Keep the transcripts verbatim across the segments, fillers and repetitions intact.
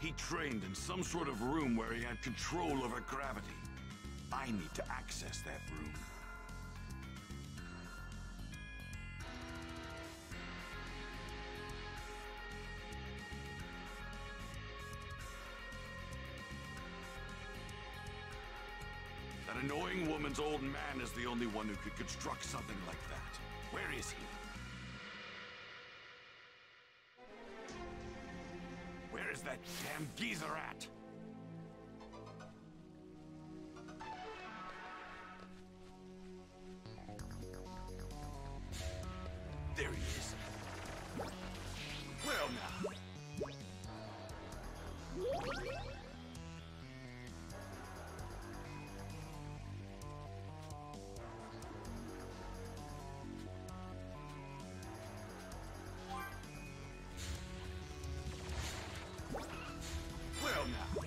He trained in some sort of room where he had control over gravity. I need to access that room. That annoying woman's old man is the only one who could construct something like that. Where is he? Where is that damn geezer at? There he is. Well now. Well now.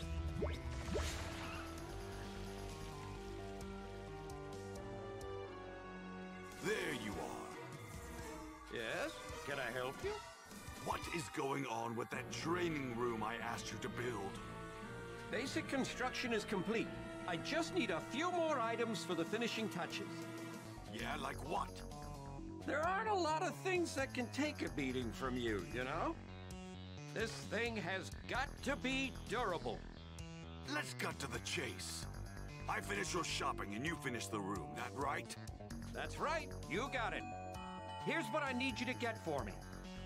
There you are. Yes? Can I help you? What is going on with that training room I asked you to build? Basic construction is complete. I just need a few more items for the finishing touches. Yeah, like what? There aren't a lot of things that can take a beating from you, you know? This thing has got to be durable. Let's cut to the chase. I finish your shopping and you finish the room, that right? That's right, you got it. Here's what I need you to get for me.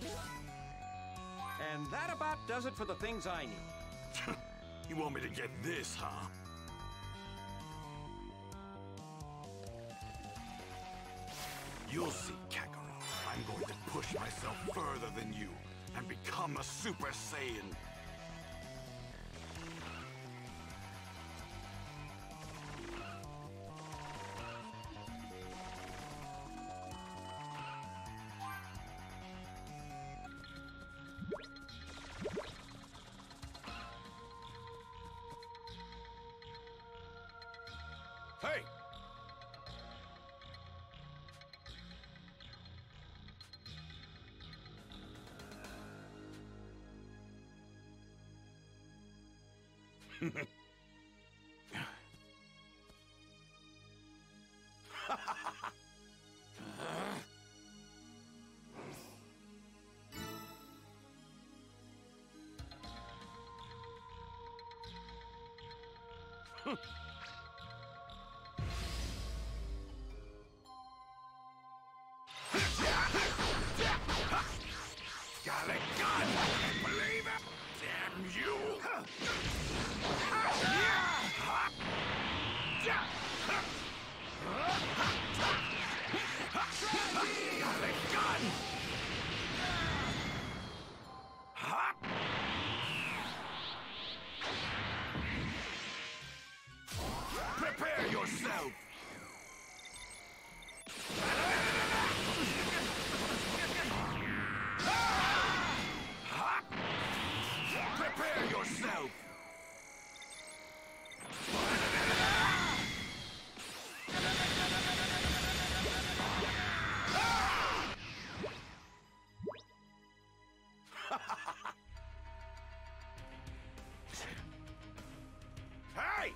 And that about does it for the things I need. You want me to get this, huh? You'll see, Kakarot. I'm going to push myself further than you and become a Super Saiyan. Hey! Got it, gun! Believe it! Damn you! Got it, gun! Prepare yourself! Prepare yourself! Hey!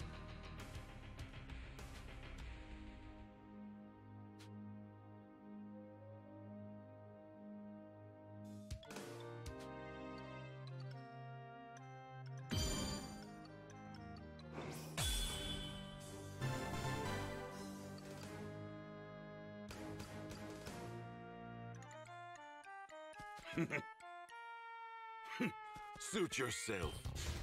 Suit yourself.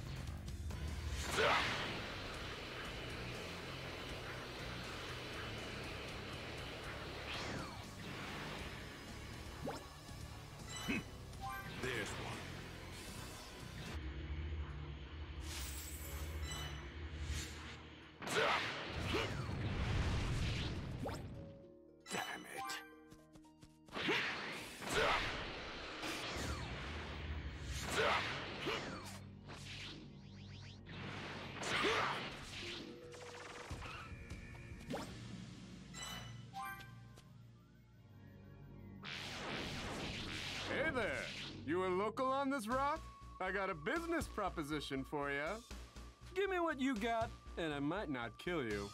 There's one. Damn it. Hey there! You a local on this rock? I I got a business proposition for you. Give me what you got, and I might not kill you.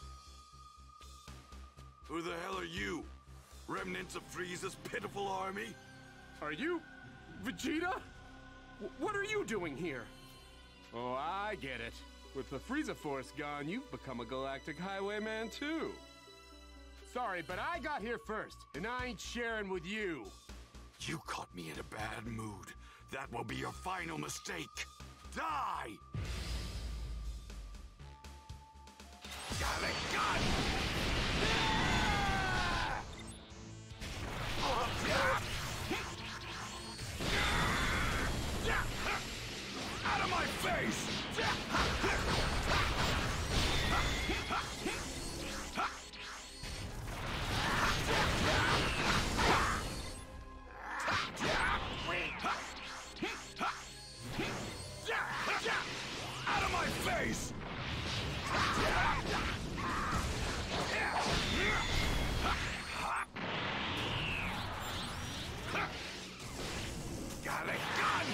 Who the hell are you? Remnants of Frieza's pitiful army? Are you Vegeta? W what are you doing here? Oh, I get it. With the Frieza Force gone, you've become a galactic highwayman too. Sorry, but I got here first, and I ain't sharing with you. You caught me in a bad mood. That will be your final mistake. Die! Got it, gun! Out of my face! Out of my face! Got it, gun!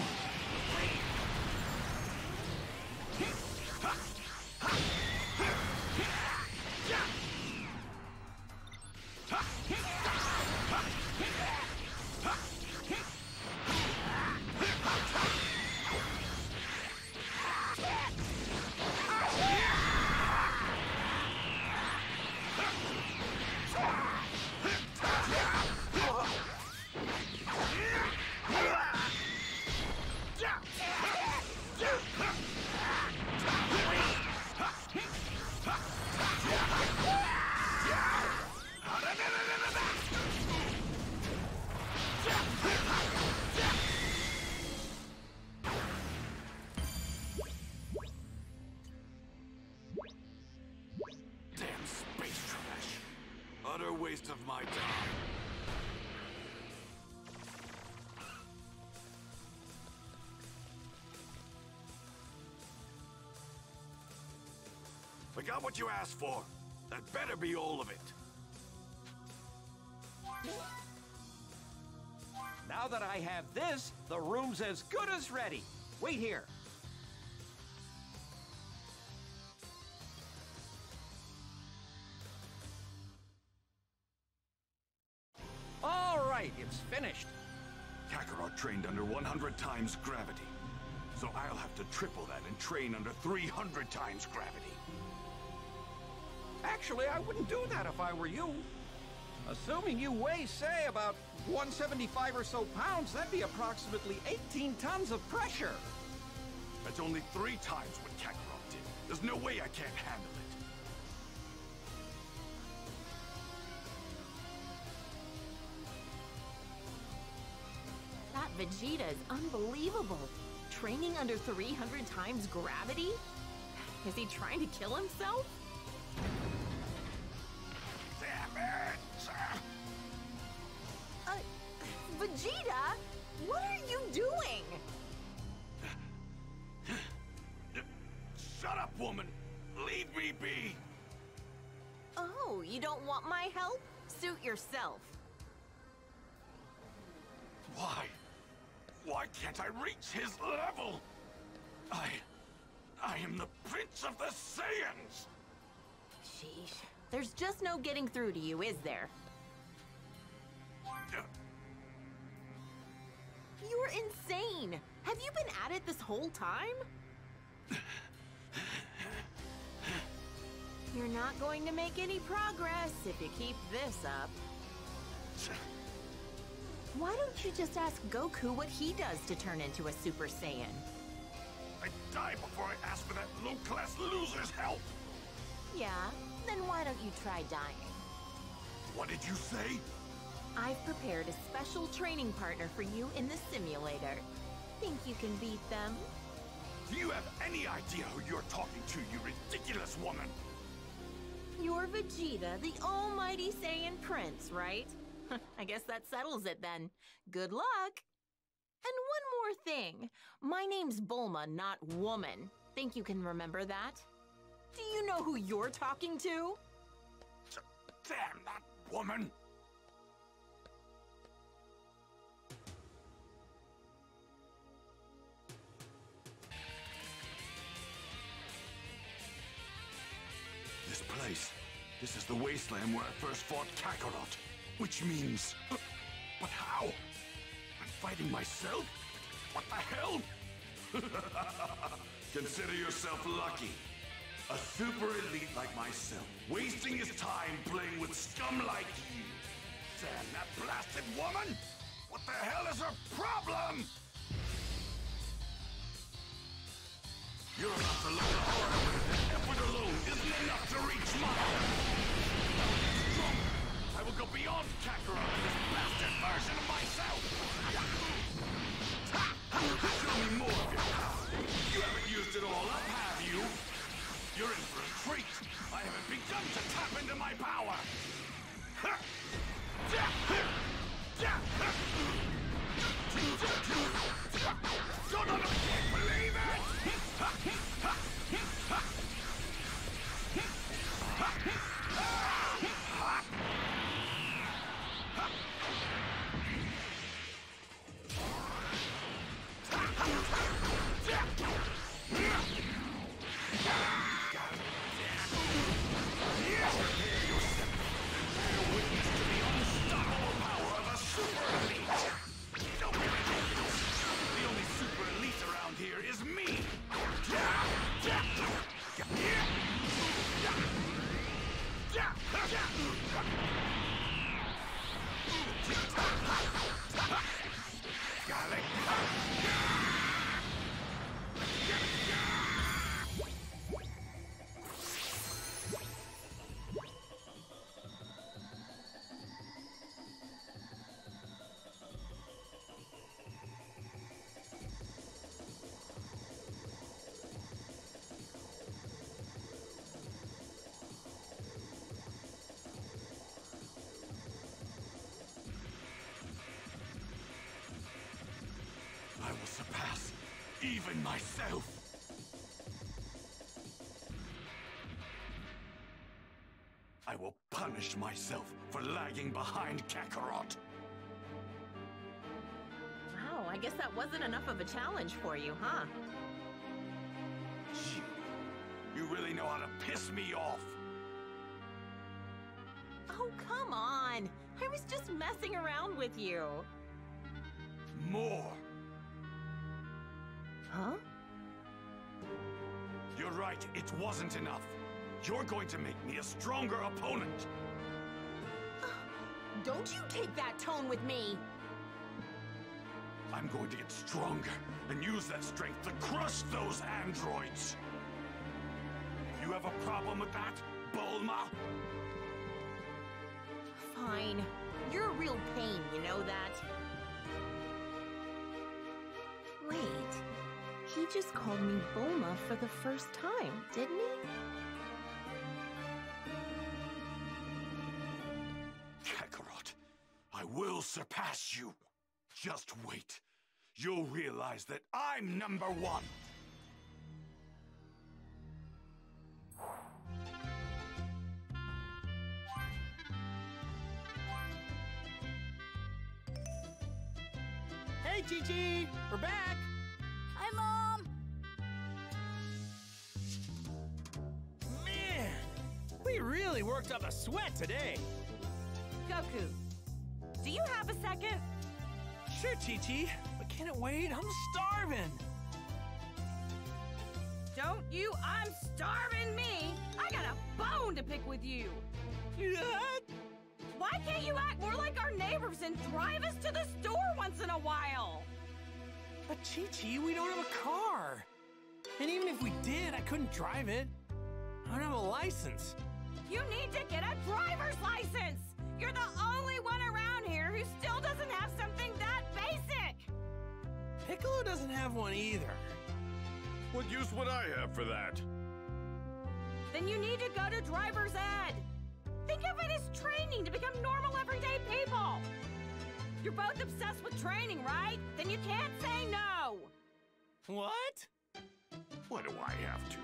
Damn space trash. Utter waste of my time. I got what you asked for. That better be all of it. Now that I have this, the room's as good as ready. Wait here. All right, it's finished. Kakarot trained under one hundred times gravity. So I'll have to triple that and train under three hundred times gravity. Actually, I wouldn't do that if I were you. Assuming you weigh, say, about one seventy-five or so pounds, that'd be approximately eighteen tons of pressure. That's only three times what Kakarot did. There's no way I can't handle it. That Vegeta is unbelievable. Training under three hundred times gravity? Is he trying to kill himself? Damn it! Uh, Vegeta? What are you doing? Shut up, woman! Leave me be! Oh, you don't want my help? Suit yourself. Why? Why can't I reach his level? I... I am the Prince of the Saiyans! Sheesh. There's just no getting through to you, is there? Uh, You're insane! Have you been at it this whole time? You're not going to make any progress if you keep this up. Why don't you just ask Goku what he does to turn into a Super Saiyan? I die before I ask for that low-class loser's help! Yeah, then why don't you try dying? What did you say? I've prepared a special training partner for you in the simulator. Think you can beat them? Do you have any idea who you're talking to, you ridiculous woman? You're Vegeta, the almighty Saiyan Prince, right? I guess that settles it then. Good luck! And one more thing. My name's Bulma, not woman. Think you can remember that? Do you know who you're talking to? Damn that woman! This is the wasteland where I first fought Kakarot, which means... Uh, but how? I'm fighting myself? What the hell? Consider yourself lucky. A super elite like myself, wasting his time playing with scum like you. Damn, that blasted woman! What the hell is her problem? You're about to learn a hard way that effort alone isn't enough to reach mine. Stronger. I will go beyond Kakarot, this bastard version of myself. Show me more of your power. You haven't used it all up, have you? You're in for a treat. I haven't begun to tap into my power. Son of a can't believe it! I will surpass even myself. I will punish myself for lagging behind Kakarot. Wow, I guess that wasn't enough of a challenge for you, huh? You, you really know how to piss me off. Oh, come on. I was just messing around with you. More. Huh? You're right, it wasn't enough. You're going to make me a stronger opponent. Don't you take that tone with me. I'm going to get stronger and use that strength to crush those androids. You have a problem with that, Bulma? Fine. You're a real pain, you know that? Wait. He just called me Bulma for the first time, didn't he? Kakarot, I will surpass you. Just wait. You'll realize that I'm number one. Hey, Chi-Chi! We're back! Hi, Mom! Man, we really worked up a sweat today. Goku, do you have a second? Sure, Chi-Chi, but can it wait? I'm starving. Don't you? I'm starving me! I got a bone to pick with you! What? Why can't you act more like our neighbors and drive us to the store once in a while? But Chi-Chi, we don't have a car. And even if we did, I couldn't drive it. I don't have a license. You need to get a driver's license! You're the only one around here who still doesn't have something that basic! Piccolo doesn't have one either. What use would I have for that? Then you need to go to driver's ed. Think of it as training to become normal everyday people. You're both obsessed with training, right? Then you can't say no. What? Why do I have to?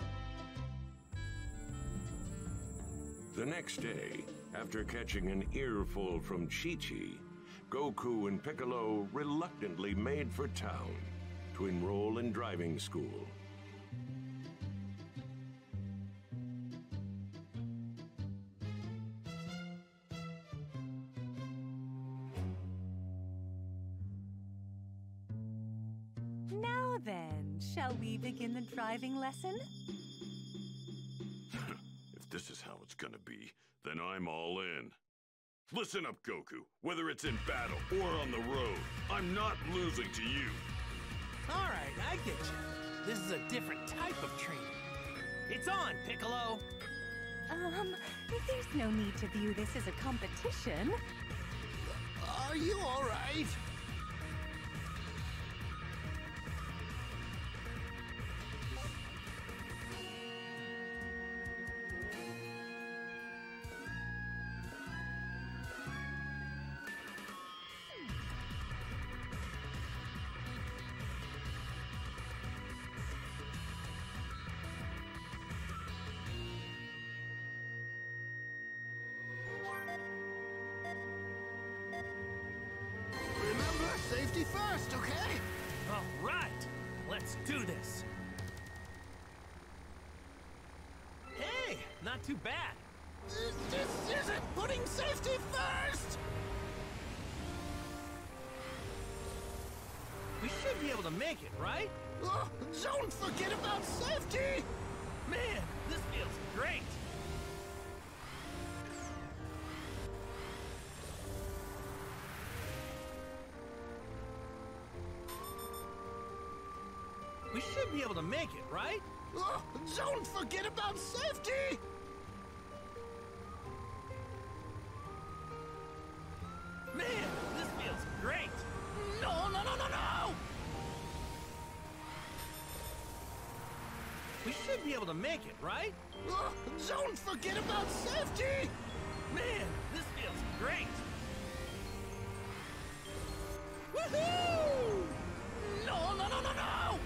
The next day, after catching an earful from Chi-Chi, Goku and Piccolo reluctantly made for town to enroll in driving school. begin the driving lesson? If this is how it's gonna be, then I'm all in. Listen up, Goku. Whether it's in battle or on the road, I'm not losing to you. All right, I get you. This is a different type of training. It's on, Piccolo! Um, there's no need to view this as a competition. Are you all right? Safety first, okay? All right, let's do this. Hey, not too bad. This, this isn't putting safety first! We should be able to make it, right? Oh, don't forget about safety! Man, this feels great. We should be able to make it, right? Oh, don't forget about safety! Man, this feels great! No, no, no, no, no! We should be able to make it, right? Oh, don't forget about safety! Man, this feels great! Woohoo! No, no, no, no, no!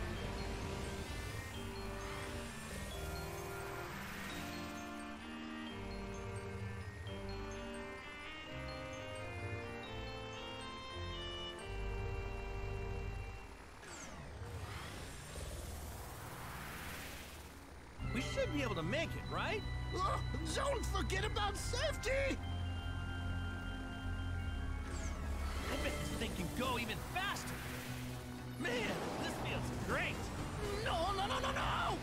We should be able to make it, right? Oh, don't forget about safety! I bet this thing can go even faster! Man, this feels great! No, no, no, no, no!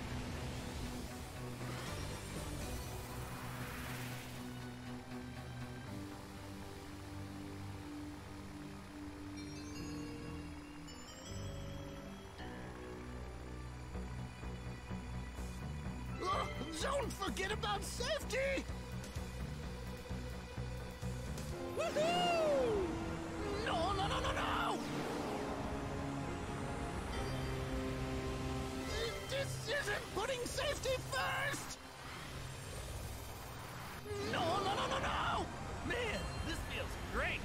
Oh, don't forget about safety! Woohoo! No, no, no, no, no! This isn't putting safety first! No, no, no, no, no! Man, this feels great!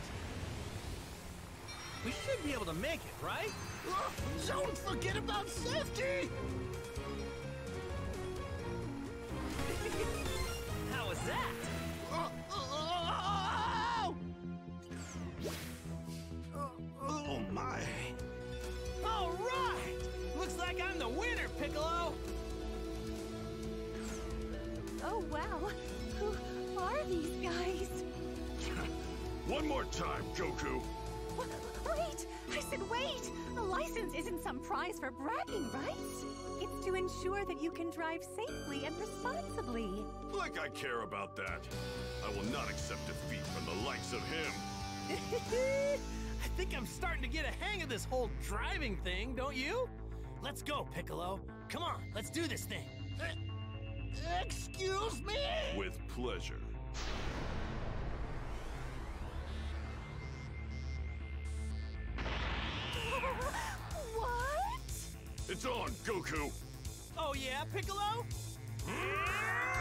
We should be able to make it, right? Oh, don't forget about safety! How was that? Oh, oh, oh, oh my! All right! Looks like I'm the winner, Piccolo! Oh, wow. Who are these guys? One more time, Goku. Wha- Wait! I said wait! A license isn't some prize for bragging, right? It's to ensure that you can drive safely and responsibly. Like I care about that. I will not accept defeat from the likes of him. I think I'm starting to get a hang of this whole driving thing, don't you? Let's go, Piccolo. Come on, let's do this thing. Excuse me? With pleasure. What? It's on, Goku! Oh yeah, Piccolo?